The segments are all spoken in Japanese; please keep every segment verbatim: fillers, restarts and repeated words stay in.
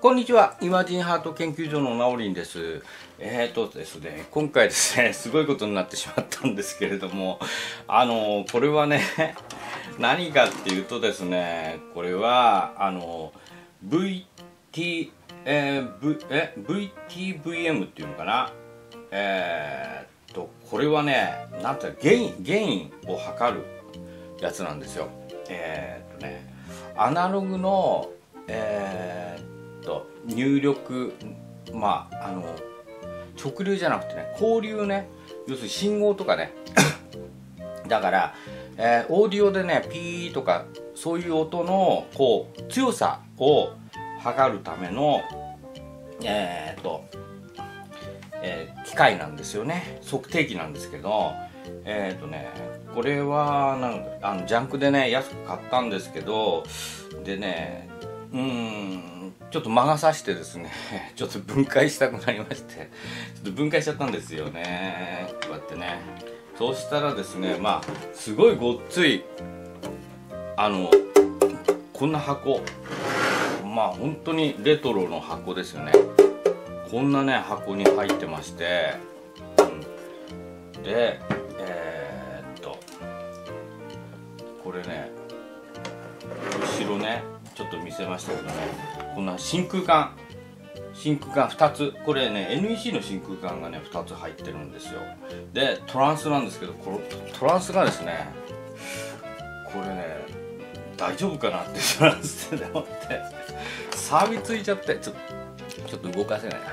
こんにちは。イマジンハート研究所のナオリンです。えーとですね、今回ですね、すごいことになってしまったんですけれども、あの、これはね、何かっていうとですね、これは、あの、ブイティー、えー、v え ブイティーブイエム っていうのかな。えーと、これはね、なんていうの、ゲイン、ゲインを測るやつなんですよ。えーとね、アナログの、えーと入力、まああの直流じゃなくてね、交流ね、要するに信号とかねだから、えー、オーディオでねピーとかそういう音のこう強さを測るためのえー、っと、えー、機械なんですよね。測定器なんですけど、えー、っとねこれはなんかあのジャンクでね安く買ったんですけど、でねうーんちょっと魔が差してですね、ちょっと分解したくなりまして、ちょっと分解しちゃったんですよね。こうやってね。そうしたらですね、まあすごいごっついあのこんな箱、まあ本当にレトロの箱ですよね。こんなね箱に入ってまして、うん、でえー、っとこれね後ろねちょっと見せましたけどね、こんな真空管真空管ふたつ、これね エヌイーシー の真空管がねふたつ入ってるんですよ。でトランスなんですけど、このトランスがですね、これね大丈夫かなってトランスで思って錆びついちゃって、ちょっとちょっと動かせないな。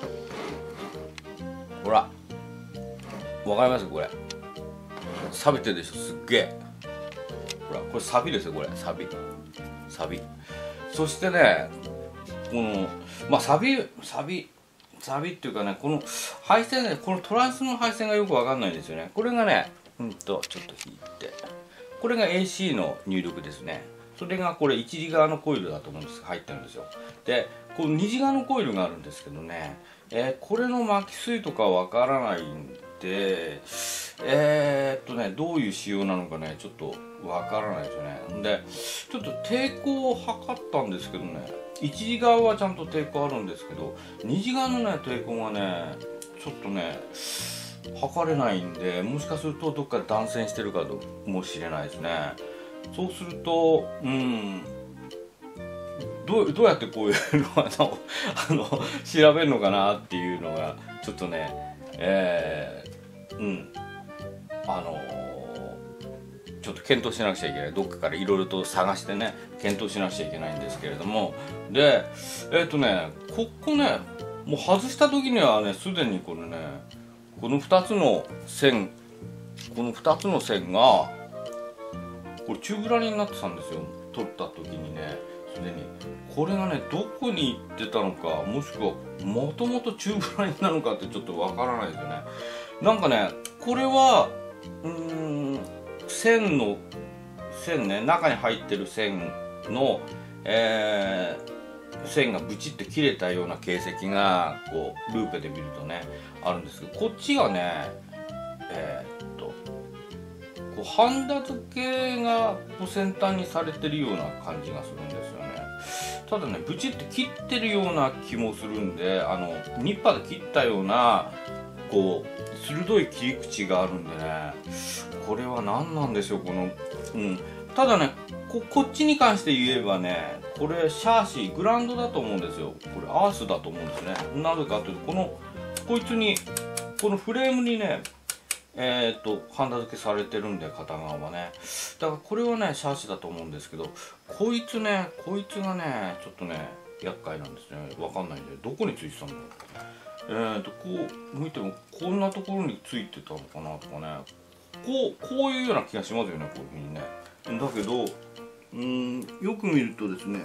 ほらわかりますこれ、錆びてるでしょ、すっげえ。ほらこれ錆びですよ、これ錆び錆び。そしてねこのまあ錆び錆び錆びっていうかね、この配線ね、このトランスの配線がよくわかんないんですよね。これがねうんとちょっと引いて、これが エーシー の入力ですね。それがこれいちじ側のコイルだと思うんですが入ってるんですよ。でこのにじ側のコイルがあるんですけどね、えー、これの巻き数とかわからないんで、えー、っとねどういう仕様なのかねちょっとわからないですよね。でちょっと抵抗を測ったんですけどね、いちじ側はちゃんと抵抗あるんですけど、にじ側のね抵抗がねちょっとね測れないんで、もしかするとどっかで断線してるかもしれないですね。そうするとうんどう、どうやってこういうのをあの調べるのかなっていうのがちょっとねえー、うんあのー、ちょっと検討しなくちゃいけない。どっかからいろいろと探してね検討しなくちゃいけないんですけれども、でえっ、ー、とねここねもう外した時にはねすでにこれねこのふたつの線このふたつの線がこれチューブラリになってたんですよ。取った時にねすでにこれがねどこに行ってたのか、もしくはもともとチューブラリなのかってちょっとわからないですよね。なんかねこれはうーん線の線ね、中に入ってる線の、えー、線がブチって切れたような形跡がこうルーペで見るとねあるんですけど、こっちがねえー、っとこうハンダ付けがこう先端にされてるような感じがするんですよね。ただねブチって切ってるような気もするんで、あのニッパーで切ったようなこう鋭い切り口があるんでね、これは何なんでしょうこの、うん、ただね こ, こっちに関して言えばね、これシャーシグランドだと思うんですよ。これアースだと思うんですね。なぜかというとこのこいつにこのフレームにねえー、っとハンダ付けされてるんで片側はね、だからこれはねシャーシだと思うんですけど、こいつねこいつがねちょっとね厄介なんですね。わかんないんでどこについてたんだろう。えー、とこう向いてもこんなところについてたのかなとかね、こうこういうような気がしますよね、こういうふうにね。だけどうーんよく見るとですね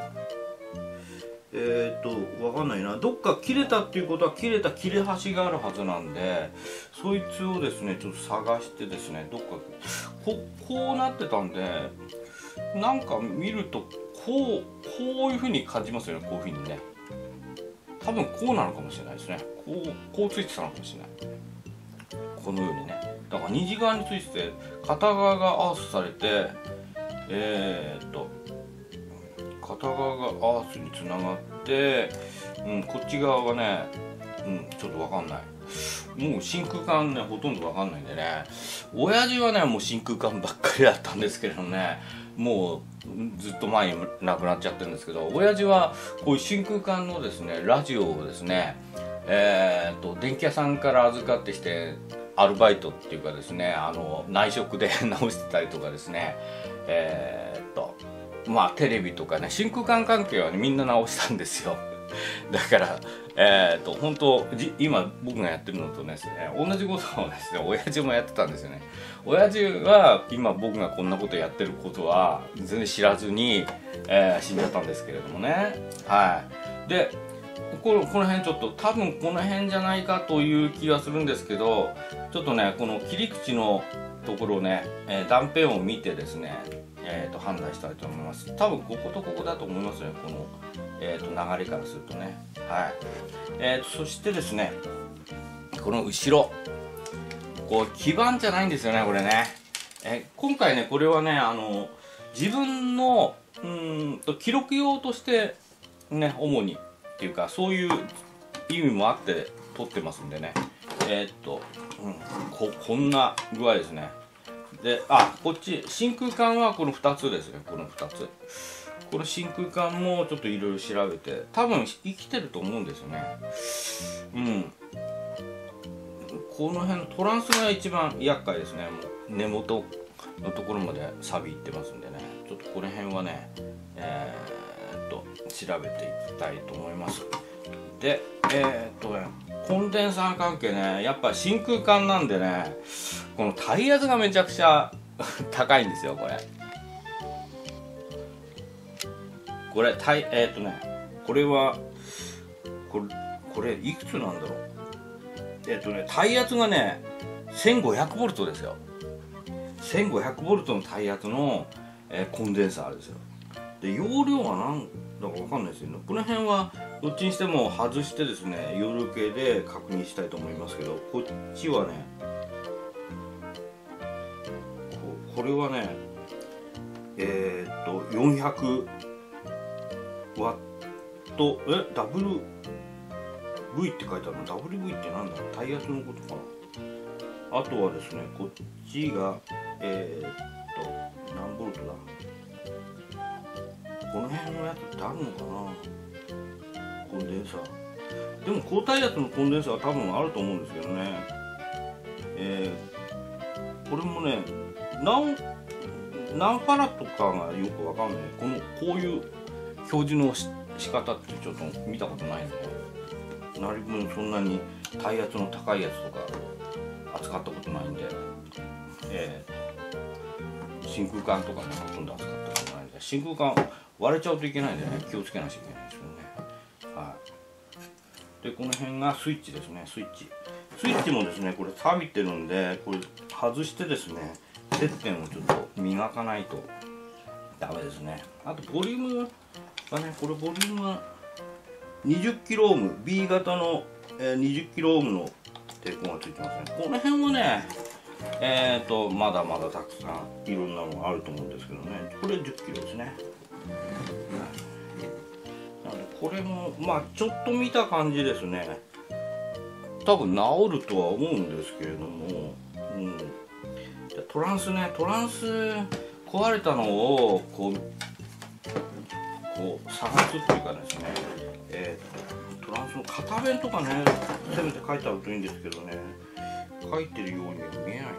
えー、とわかんないな、どっか切れたっていうことは切れた切れ端があるはずなんで、そいつをですねちょっと探してですね、どっかここうなってたんで、なんか見るとこうこういうふうに感じますよね。こういうふうにね多分こうなのかもしれないですね。こうこうついてたのかもしれない、このようにね。だからにじ側についてて片側がアースされて、えー、っと片片側がアースにつながって、うん、こっち側がね、うん、ちょっと分かんない。もう真空管ねほとんど分かんないんでね、親父はねもう真空管ばっかりだったんですけれどもね、もうずっと前に亡くなっちゃってるんですけど、親父はこういう真空管のですねラジオをですね、えー、と電気屋さんから預かってきてアルバイトっていうかですね、あの内職で直してたりとかですね、えー、っとまあテレビとかね真空管関係は、ね、みんな直したんですよ。だからえー、っと本当今僕がやってるのとね同じことをですね親父もやってたんですよね。親父は今僕がこんなことやってることは全然知らずに、えー、死んじゃったんですけれどもね。はい。でこの、この辺ちょっと多分この辺じゃないかという気がするんですけど、ちょっとねこの切り口のところをね、えー、断片を見てですね、えー、と判断したいと思います。多分こことここだと思いますね、この、えー、と流れからするとね。はい。えー、とそしてですねこの後ろこう基板じゃないんですよねこれね。え今回ねこれはねあの自分のうーんと記録用としてね主にっていうかそういう意味もあって撮ってますんでね、えー、っと、うん、こ, こんな具合ですね。であこっち真空管はこのふたつですね。このふたつこの真空管もちょっといろいろ調べて多分生きてると思うんですよね。うんこの辺のトランスが一番厄介ですね。もう根元のところまで錆いってますんでね、ちょっとこの辺はねえー、っと調べていきたいと思います。でえー、っとねコンデンサー関係ね、やっぱ真空管なんでねこの体圧がめちゃくちゃ高いんですよこれ。これ体えー、っとねこれはこれこれいくつなんだろう。えっとね体圧がね せんごひゃくボルト ですよ。せんごひゃくボルト の体圧の、えー、コンデンサーですよ。で容量は何だか分かんないですよね。この辺はどっちにしても外してですね容量計で確認したいと思いますけど、こっちはね こ, これはねえー、っとよんひゃくワットえダブルV って書いてあるの。 ダブリューブイ ってなんだろう、体圧のことかな。あとはですねこっちがえー、っと何ボルトだ、この辺のやつってあるのかな、コンデンサー。でも高体圧のコンデンサーは多分あると思うんですけどね。えー、これもね何何ファラとかがよくわかんない。このこういう表示のし仕方ってちょっと見たことないんでね、なり分そんなに体圧の高いやつとか扱ったことないんで、えー、真空管とかねほとんど扱ったことないんで、真空管割れちゃうといけないんでね気をつけなきゃいけないですよね。はい。でこの辺がスイッチですね。スイッチスイッチもですねこれ錆びてるんで、これ外してですね接点をちょっと磨かないとダメですね。あとボリュームがね、これボリュームはにじゅっキロオーム B 型の、えー、にじゅっキロオームの抵抗がついてますね。この辺はねえーとまだまだたくさんいろんなのがあると思うんですけどね。これじゅっキロですね。なのでこれもまあちょっと見た感じですね多分治るとは思うんですけれども、うん、じゃトランスねトランス壊れたのをこうこう探すっていうかですね、えー、トランスの片面とかねせめて書いてあるといいんですけどね、書いてるようには見えないんだよね。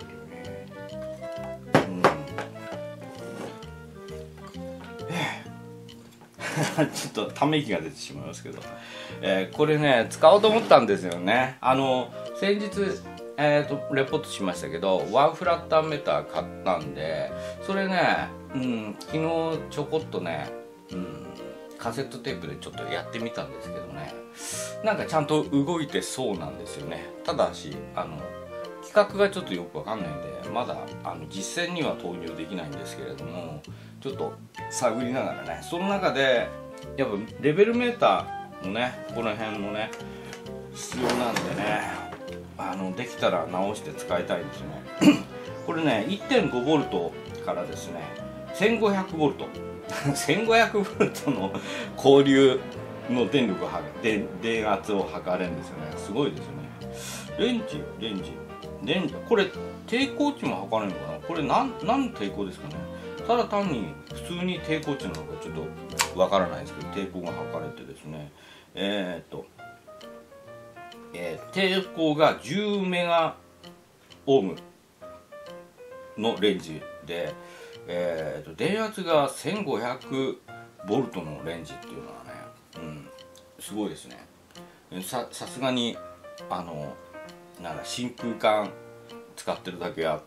うんちょっとため息が出てしまいますけど、えー、これね使おうと思ったんですよね。あの先日えーとレポートしましたけどワンフラッターメーター買ったんで、それね、うん、昨日ちょこっとね、うん、カセットテープでちょっとやってみたんですけどね、なんかちゃんと動いてそうなんですよね。ただしあの規格がちょっとよくわかんないんでまだあの実践には投入できないんですけれども、ちょっと探りながらね、その中でやっぱレベルメーターのねこの辺もね必要なんでね、あのできたら直して使いたいですねこれね いってんごボルト からですね、 せんごひゃくボルトせんごひゃくボルトの交流の電力を測る、電圧を測れるんですよね。すごいですよね。レンジレンジレンジこれ抵抗値も測れるのかな。これ何何の抵抗ですかね。ただ単に普通に抵抗値なのかちょっとわからないですけど、抵抗が測れてですね、えー、っと、えー、抵抗がじゅうメガオームのレンジで、えー、っと電圧がせんごひゃくボルトのレンジっていうのはね、うん、すごいですね。ささすがにあのなんだ真空管使ってるだけあって、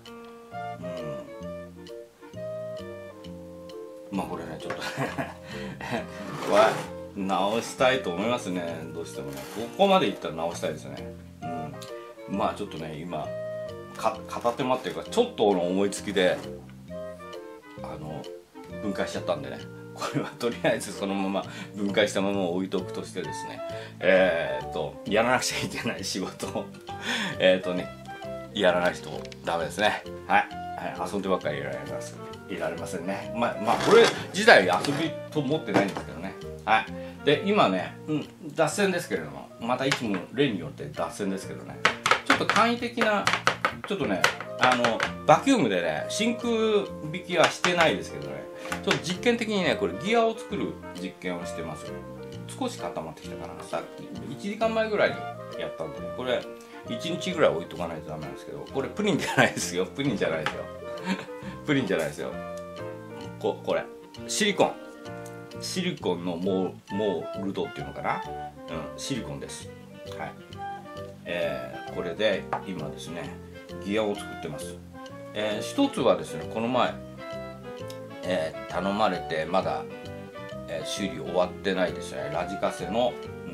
うん、まあこれねちょっとこれ直したいと思いますね。どうしてもねここまでいったら直したいですね。うん、まあちょっとね今か片手間っていうかちょっとの思いつきであの分解しちゃったんでね、これはとりあえずそのまま分解したまま置いとくとしてですね、えー、っとやらなくちゃいけない仕事をえっとねやらないとダメですね。はい、はい、遊んでばっかりいられますいられませんね。まあまあこれ自体遊びと思ってないんですけどね。はい。で今ね、うん、脱線ですけれども、またいつも例によって脱線ですけどね、ちょっと簡易的なちょっとねあのバキュームでね真空引きはしてないですけどね、ちょっと実験的にねこれギアを作る実験をしてます。少し固まってきたかな。さっきいちじかんまえぐらいにやったんでね、これいちにちぐらい置いとかないとダメなんですけど、これプリンじゃないですよ。プリンじゃないですよプリンじゃないですよ。ここれシリコンシリコンのモーモールドっていうのかな、うん、シリコンです。はい、えー、これで今ですねギアを作ってます。えー、一つはですねこの前、えー、頼まれてまだ、えー、修理終わってないですねラジカセの、うん、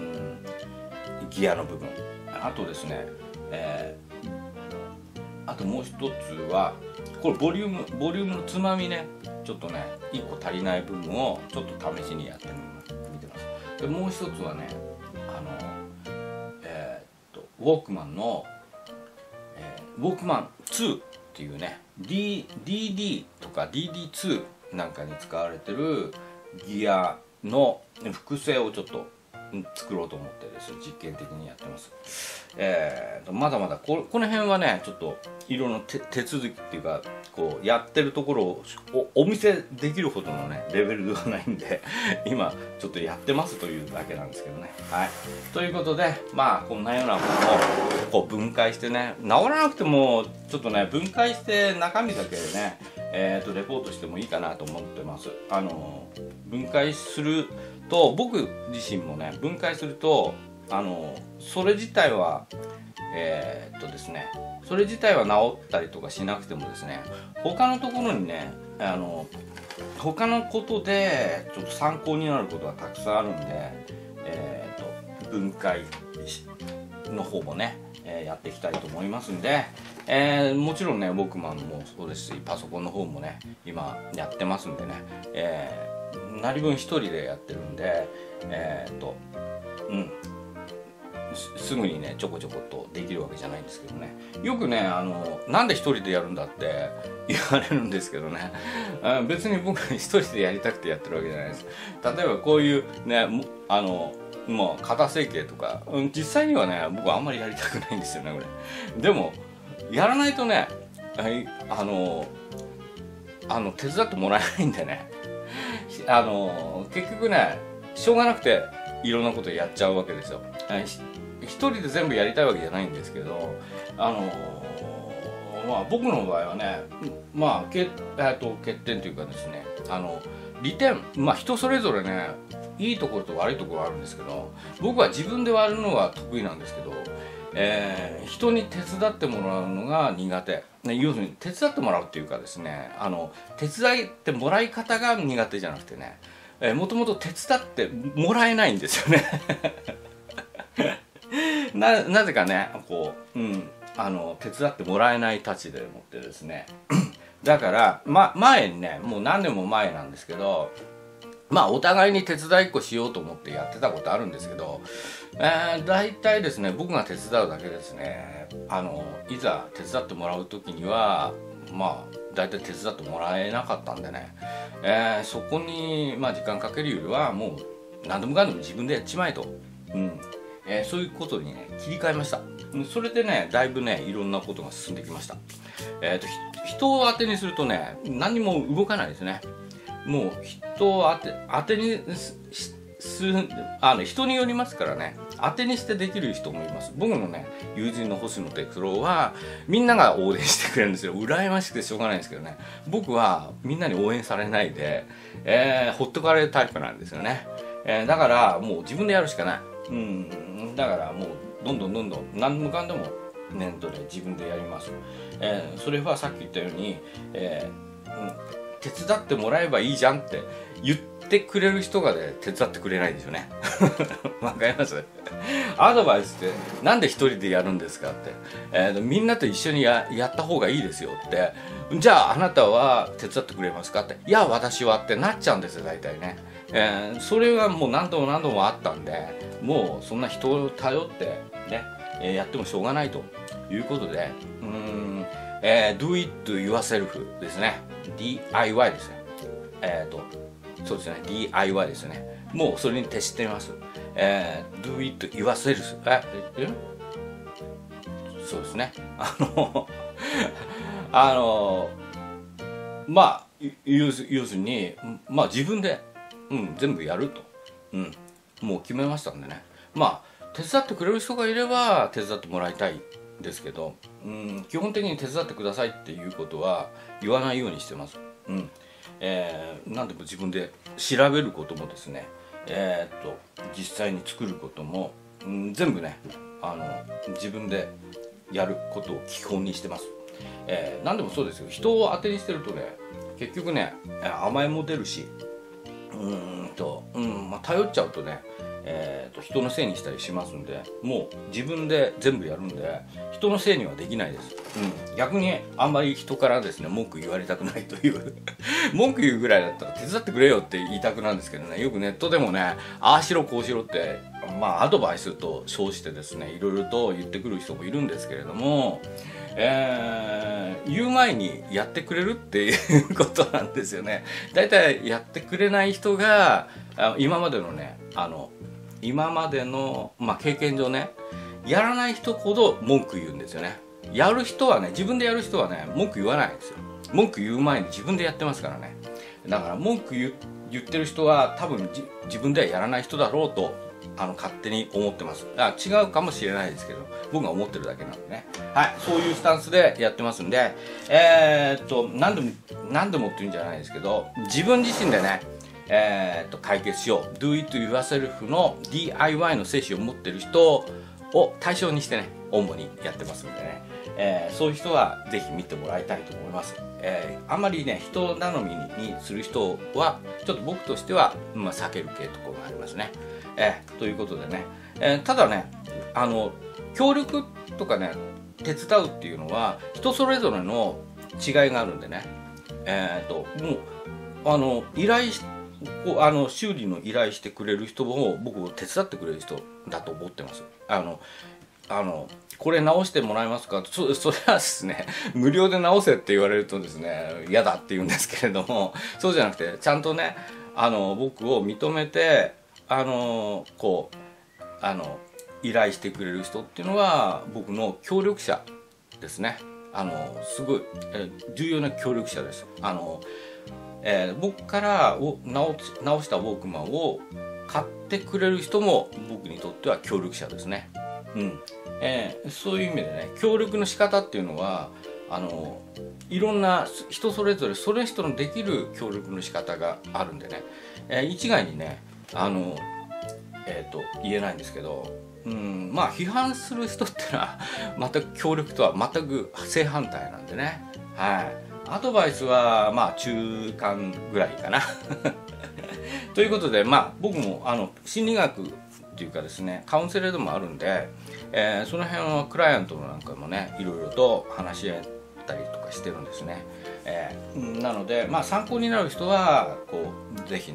ギアの部分。あとですね、えー、あともう一つはこれボリュームボリュームのつまみね、ちょっとねいっこ足りない部分をちょっと試しにやってみてます。でもう一つはねあのえー、っとウォークマンの、えー、ウォークマンツーっていうね D ディーディー とか ディーディーツー なんかに使われてるギアの複製をちょっと作ろうと思ってですね実験的にやってます。えー、まだまだ こ, この辺はねちょっといろいろ手手続きっていうかこうやってるところを お, お見せできるほどのねレベルではないんで今ちょっとやってますというだけなんですけどね。はい、ということでまあこんなようなものをこう分解してね、治らなくてもちょっとね分解して中身だけでねえーとレポートしてもいいかなと思ってます。あの分解すると僕自身もね分解するとあのそれ自体はえー、っとですねそれ自体は治ったりとかしなくてもですね他のところにねあの他のことでちょっと参考になることがたくさんあるんで、えー、っと分解の方もね、えー、やっていきたいと思いますんで、えー、もちろんねウォークマンもそうですしパソコンの方もね今やってますんでね、えー、なり分一人でやってるんでえー、っとうんすぐにねちょこちょこっとできるわけじゃないんですけどね、よくねあのなんで一人でやるんだって言われるんですけどね、あ別に僕一人でやりたくてやってるわけじゃないです。例えばこういうねあのもう型成形とか、うん、実際にはね僕はあんまりやりたくないんですよねこれ。でもやらないとねあのあの手伝ってもらえないんでねあの結局ねしょうがなくていろんなことやっちゃうわけですよ。一人で全部やりたいわけじゃないんですけど、あのー、まあ僕の場合はねまあけ、えー、と欠点というかですねあの利点まあ人それぞれねいいところと悪いところあるんですけど、僕は自分で割るのが得意なんですけど、えー、人に手伝ってもらうのが苦手、ね、要するに手伝ってもらうっていうかですねあの手伝ってもらい方が苦手じゃなくてね、えー、もともと手伝ってもらえないんですよねな, なぜかねこう、うん、あの手伝ってもらえないたちでもってですねだから、ま、前にねもう何年も前なんですけどまあお互いに手伝いっこしようと思ってやってたことあるんですけど、えー、大体ですね僕が手伝うだけですねあのいざ手伝ってもらう時にはまあ大体手伝ってもらえなかったんでね、えー、そこにまあ時間かけるよりはもう何でもかんでも自分でやっちまえと、うんえー、そういうことにね切り替えました。それでねだいぶねいろんなことが進んできました。えーと人を当てにするとね何も動かないですね。もう人を当て当てにすあの人によりますからね、当てにしてできる人もいます。僕のね友人の星野哲郎はみんなが応援してくれるんですよ。羨ましくてしょうがないんですけどね、僕はみんなに応援されないで、えー、ほっとかれるタイプなんですよね。えー、だからもう自分でやるしかない。うんだからもうどんどんどんどん何でもかんでも年度で自分でやります。えー、それはさっき言ったように、えーうん、手伝ってもらえばいいじゃんって言っててくれる人がね手伝ってくれないんですよね。わかります？アドバイスってなんで一人でやるんですかって、えー、みんなと一緒に や, やった方がいいですよって、じゃああなたは手伝ってくれますかって、いや私はってなっちゃうんですよ大体ね。えー、それはもう何度も何度もあったんで、もうそんな人を頼ってね、えー、やってもしょうがないということで、うーん、えー、do it yourself ですね。 ディーアイワイ ですね。えっ、ー、とそうですね ディーアイワイ ですね。もうそれに徹しています。えー、do it yourself ええそうですね。あのあのまあ要するにまあ自分で、うん、全部やると、うん、もう決めましたんでね。まあ手伝ってくれる人がいれば手伝ってもらいたいですけど、うん、基本的に手伝ってくださいっていうことは言わないようにしてます。うんえー、何でも自分で調べることもですね、えー、っと実際に作ることも、うん、全部ねあの自分でやることを基本にしてます。えー、何でもそうですよ。人を当てにしてるとね結局ね甘えも出るし、うーんと、うんまあ、頼っちゃうとね、えー、と人のせいにしたりしますんで、もう自分で全部やるんで人のせいにはできないです。うん、逆にあんまり人からですね文句言われたくないという文句言うぐらいだったら手伝ってくれよって言いたくなるんですけどね、よくネットでもねああしろこうしろってまあアドバイスと称してですねいろいろと言ってくる人もいるんですけれども、えー、言う前にやってくれるっていうことなんですよね。だいたいやってくれない人が今までのねあの今までの、まあ、経験上ねやらない人ほど文句言うんですよね。やる人はね自分でやる人はね文句言わないんですよ。文句言う前に自分でやってますからね。だから文句 言, 言ってる人は多分自分ではやらない人だろうとあの勝手に思ってます。あ違うかもしれないですけど僕が思ってるだけなんでね。はいそういうスタンスでやってますんで、えー、っと何でも何でもっていうんじゃないですけど自分自身でねえー、と解決しよう Do It Yourself の ディーアイワイ の精神を持ってる人を対象にしてね主にやってますんでね、えー、そういう人はぜひ見てもらいたいと思います。えー、あんまりね人頼みにする人はちょっと僕としては、まあ、避ける系ところがありますね。えー、ということでね、えー、ただねあの協力とかね手伝うっていうのは人それぞれの違いがあるんでね、えー、ともうあの依頼しあの修理の依頼してくれる人も僕を手伝ってくれる人だと思ってます。あのあのこれ直してもらえますか、そ, それはですね無料で直せって言われるとですね嫌だって言うんですけれども、そうじゃなくてちゃんとねあの僕を認めてあのこうあの依頼してくれる人っていうのは僕の協力者ですね。あのすごい、え重要な協力者です。あのえー、僕からを直直したウォークマンを買ってくれる人も僕にとっては協力者ですね。うんえー、そういう意味でね協力の仕方っていうのはあのいろんな人それぞれそれ人のできる協力の仕方があるんでね、えー、一概にねあの、えー、と言えないんですけど、うんまあ批判する人ってのは全く協力とは全く正反対なんでね。はいアドバイスはまあ中間ぐらいかなということで、まあ、僕もあの心理学っていうかですねカウンセラーでもあるんで、えー、その辺はクライアントなんかもねいろいろと話し合ったりとかしてるんですね。えー、なので、まあ、参考になる人はこうぜひね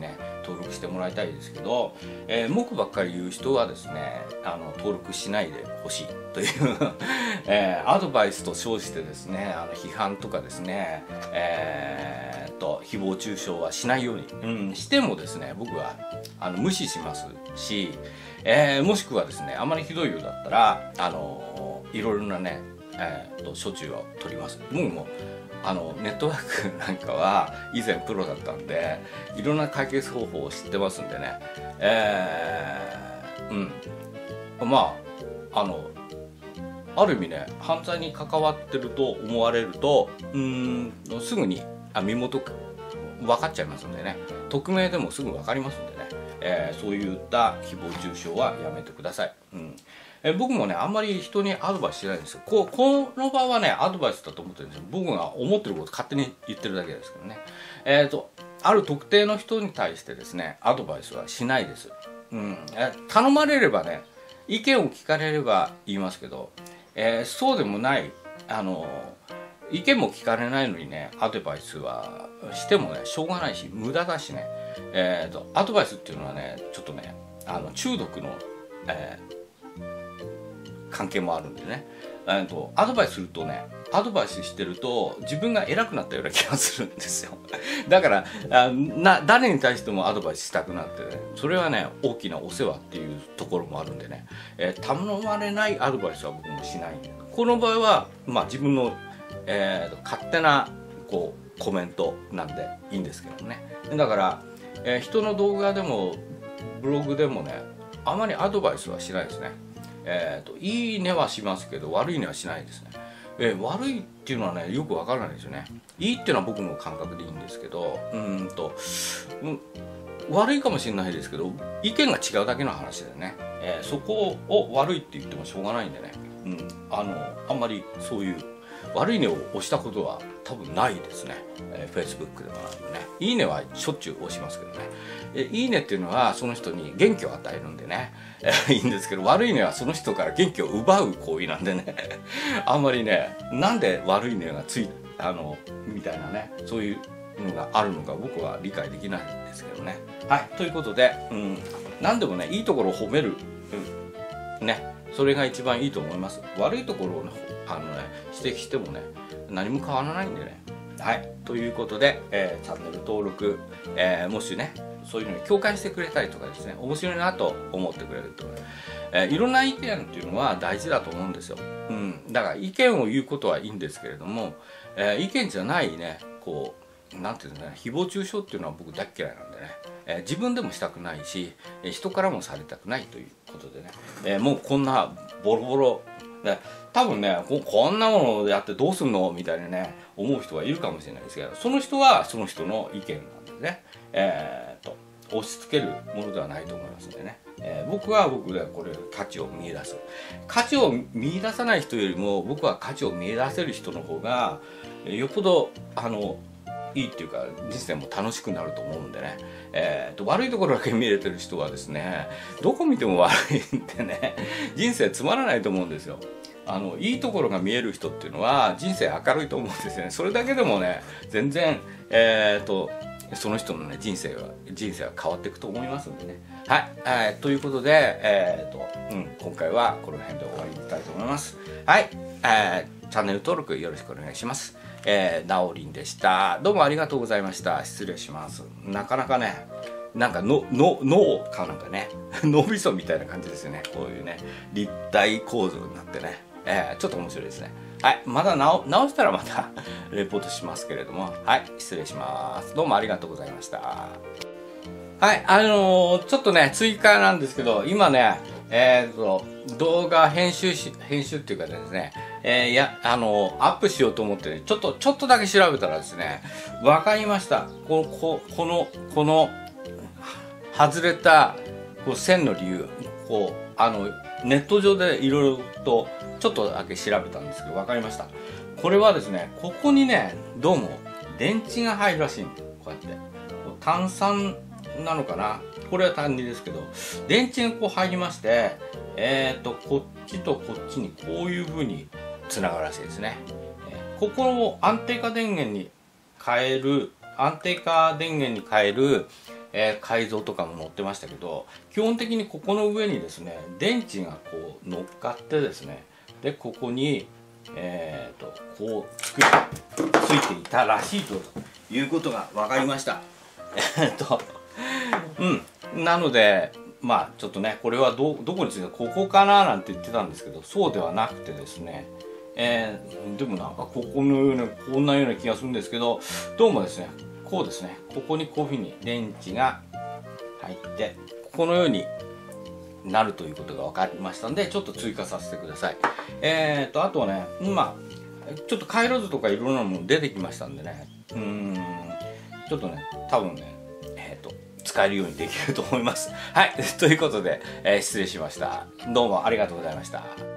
登録してもらいたいですけど、えー、文句ばっかり言う人はですね、あの登録しないでほしいというえー、アドバイスと称してですね、あの批判とかですね、えー、と誹謗中傷はしないように、うん、してもですね、僕はあの無視しますし、えー、もしくはですね、あまりひどいようだったら、あのいろいろなね、えー、と処置を取ります。僕もあのネットワークなんかは以前プロだったんで、いろんな解決方法を知ってますんでね、えー、うんまああのある意味ね、犯罪に関わってると思われると、うーんすぐにあ身元分かっちゃいますんでね、匿名でもすぐ分かりますんでね、えー、そういった誹謗中傷はやめてください。うんえ僕もね、あんまり人にアドバイスしないんですよ。こうこの場はね、アドバイスだと思ってるんですよ。僕が思ってること勝手に言ってるだけですけどね。えーと、ある特定の人に対してですね、アドバイスはしないです。うん、え頼まれればね、意見を聞かれれば言いますけど、えー、そうでもない、あの意見も聞かれないのにね、アドバイスはしてもね、しょうがないし、無駄だしね。えーと、アドバイスっていうのはね、ちょっとね、あの中毒の、えー関係もあるんでね、えー、とアドバイスするとね、アドバイスしてると自分が偉くなったような気がするんですよ。だからあな誰に対してもアドバイスしたくなってね、それはね大きなお世話っていうところもあるんでね、えー、頼まれないアドバイスは僕もしないんで、この場合は、まあ、自分の、えー、と勝手なこうコメントなんでいいんですけどね。だから、えー、人の動画でもブログでもね、あまりアドバイスはしないですね。えーと、いいねはしますけど、悪いねはしないですね。えー、悪いっていうのはね、よくわからないですよね。いいっていうのは僕の感覚でいいんですけど、うーんと、うん、悪いかもしれないですけど、意見が違うだけの話でね、えー、そこを悪いって言ってもしょうがないんでね、うん、あの、あんまりそういう悪いねを押したことは多分ないですね。えー、Facebook でもね、いいねはしょっちゅう押しますけどね。えいいねっていうのはその人に元気を与えるんでね、えー、いいんですけど、悪いねはその人から元気を奪う行為なんでねあんまりね、なんで悪いねがついあのみたいなね、そういうのがあるのか僕は理解できないんですけどね。はい、ということで、うん、何でもね、いいところを褒める、うん、ね、それが一番いいと思います。悪いところを、ね、あのね指摘してもね、何も変わらないんでね。はい、ということで、えー、チャンネル登録、えー、もしねそういうのに共感してくれたりとかですね、面白いなと思ってくれると、えー、いろんな意見っていうのは大事だと思うんですよ。うん、だから意見を言うことはいいんですけれども、えー、意見じゃないね、こうなんていうんですかね、誹謗中傷っていうのは僕大嫌いなんでね、えー、自分でもしたくないし、えー、人からもされたくないということでね、えー、もうこんなボロボロで、多分ね こ, こんなものやってどうすんのみたいにね思う人はいるかもしれないですけど、その人はその人の意見なんでね、えー、と押し付けるものではないと思いますんでね、えー、僕は僕でこれ価値を見出す、価値を見出さない人よりも僕は価値を見出せる人の方がよっぽどあのいいっていうか人生も楽しくなると思うんでね、えー、と悪いところだけ見れてる人はですね、どこ見ても悪いんでね、人生つまらないと思うんですよ。あのいいところが見える人っていうのは人生明るいと思うんですよね。それだけでもね全然、えー、とその人のね人生は人生は変わっていくと思いますんでね。はい、えー、ということで、えーとうん、今回はこの辺で終わりにしたいと思います。はい、えー、チャンネル登録よろしくお願いします。えー、なおりんでした。どうもありがとうございました。失礼します。なかなかね、なんかのの脳かなんかね脳みそみたいな感じですよね。こういうね立体構造になってね、えー、ちょっと面白いですね。はい、まだ直直したらまたレポートしますけれども、はい、失礼します。どうもありがとうございました。はい、あのー、ちょっとね追加なんですけど、今ねえーと動画編集し編集っていうかですね、えー、やあのー、アップしようと思って、ね、ちょっとちょっとだけ調べたらですね、分かりました。こここのこの外れたこう線の理由、こうあのネット上でいろいろとちょっとだけ調べたんですけど分かりました。これはですね、ここにねどうも電池が入るらしいんで、こうやって炭酸なのかな、これは単にですけど電池がこう入りまして、えーとこっちとこっちにこういう風につながるらしいですね。ここを安定化電源に変える安定化電源に変える、 えー、改造とかも載ってましたけど、基本的にここの上にですね電池がこう乗っかってですね、でここにえー、とこうつくついていたらしいということが分かりました。えっとうんなのでまあちょっとねこれはどどこについてここかななんて言ってたんですけど、そうではなくてですね、えー、でもなんかここのようなこんなような気がするんですけど、どうもですねこうですね、ここにこういうふうに電池が入ってこのようになるということが分かりましたので、ちょっと追加させてください。えーとあとはね、まあちょっと回路図とかいろんなもの出てきましたんでね、うーんちょっとね多分ねえーと使えるようにできると思います。はいということで、えー、失礼しました。どうもありがとうございました。